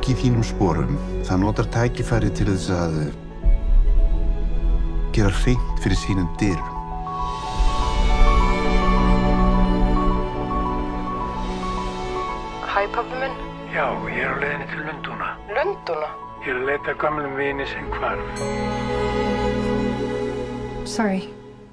fólk í þínum sporum, það notar tækifæri til þess að gera hreint fyrir sínum dyrum. Hæ, pabbi minn. Já, ég á leiðinni til Lundúna. Lundúna? Ég að leita að gamlum vini sem hvarf. Sorry.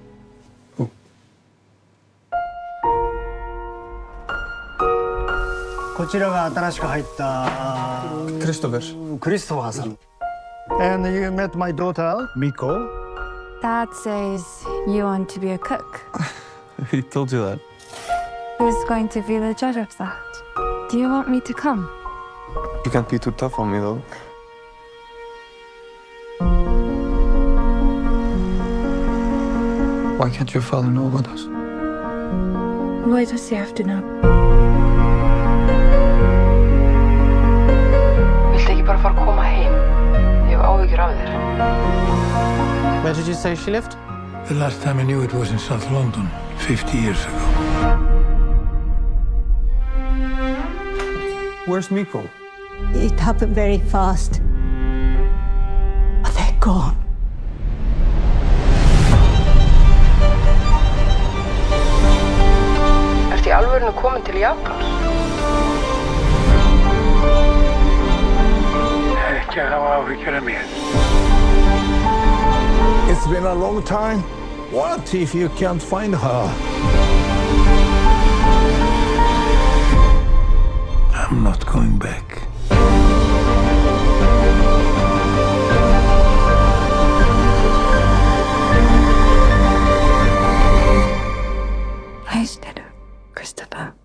Christopherさん. And you met my daughter, Miko. Dad says you want to be a cook. He told you that? Who's going to be the judge of that? Do you want me to come? You can't be too tough on me, though. Why can't your father know about us? Why does he have to know? Viltu ekki bara fara að koma heim? Ég hef áhyggjur af þér. Where did you say she lived? The last time I knew it was in South London, 50 years ago. Where's Miko? It happened very fast. But they're gone. Ertu í alvörinu komin til Japans? Ekki að hafa áhyggjur af mér. It's been a long time. What if you can't find her? I'm not going back. Nice dinner, Christopher.